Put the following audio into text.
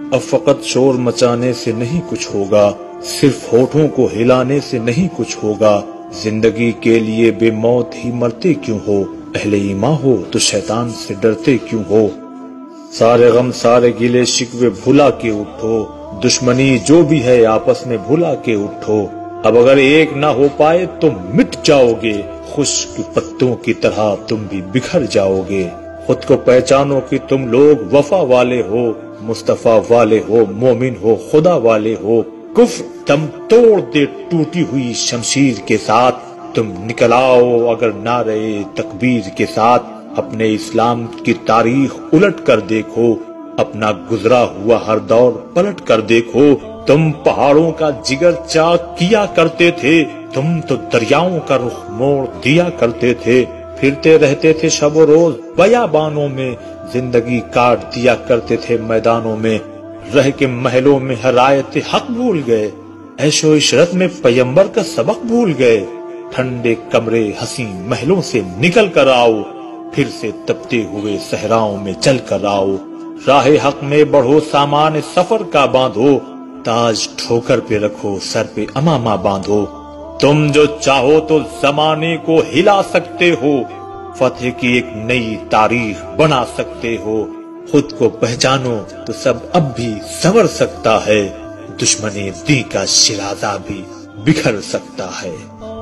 اب فقط شور مچانے سے نہیں کچھ ہوگا، صرف ہونٹوں کو ہلانے سے نہیں کچھ ہوگا۔ زندگی کے لیے بے موت ہی مرتے کیوں ہو، اہل ایمان ہو تو شیطان سے ڈرتے کیوں ہو۔ سارے غم سارے گلے شکوے بھلا کے اٹھو، دشمنی جو بھی ہے آپس میں بھلا کے اٹھو۔ اب اگر ایک نہ ہو پائے تو مٹ جاؤ گے، خشک پتوں کی طرح تم بھی بکھر جاؤ گے۔ خود کو پہچانو کہ تم لوگ وفا والے ہو، مصطفیٰ والے ہو، مومن ہو، خدا والے ہو۔ کفر دم توڑ دے ٹوٹی ہوئی شمشیر کے ساتھ، تم نکل آؤ اگر نعرے تکبیر کے ساتھ۔ اپنے اسلام کی تاریخ الٹ کر دیکھو، اپنا گزرا ہوا ہر دور پلٹ کر دیکھو۔ تم پہاڑوں کا جگر چاک کیا کرتے تھے، تم تو دریاؤں کا رخ موڑ دیا کرتے تھے۔ پھرتے رہتے تھے شب و روز بیابانوں میں، زندگی کاٹ دیا کرتے تھے میدانوں میں۔ رہ کے محلوں میں ہر آیت حق بھول گئے، عیش و عشرت میں پیمبر کا سبق بھول گئے۔ ٹھنڈے کمرے حسین محلوں سے نکل کر آؤ، پھر سے تپتے ہوئے صحراؤں میں چل کر آؤ۔ راہ حق میں بڑھو، سامان سفر کا باندھو، تاج ٹھوکر پہ رکھو، سر پہ امامہ باندھو۔ تم جو چاہو تو زمانے کو ہلا سکتے ہو، فتح کی ایک نئی تاریخ بنا سکتے ہو۔ خود کو پہچانو تو سب اب بھی سنور سکتا ہے، دشمن دین کا شیرازہ بھی بکھر سکتا ہے۔